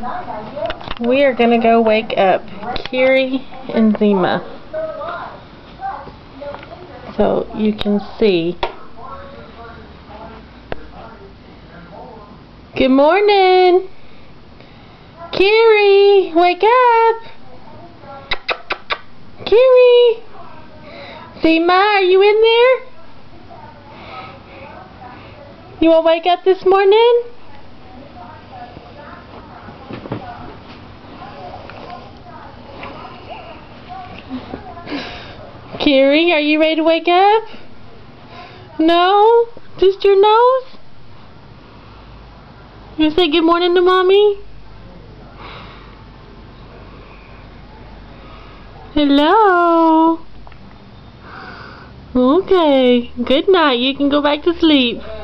We are gonna go wake up Kiri and Zima, so you can see. Good morning, Kiri. Wake up, Kiri. Zima, are you in there? You want to wake up this morning? Kiri, are you ready to wake up? No? Just your nose? You say good morning to Mommy? Hello? Okay. Good night. You can go back to sleep.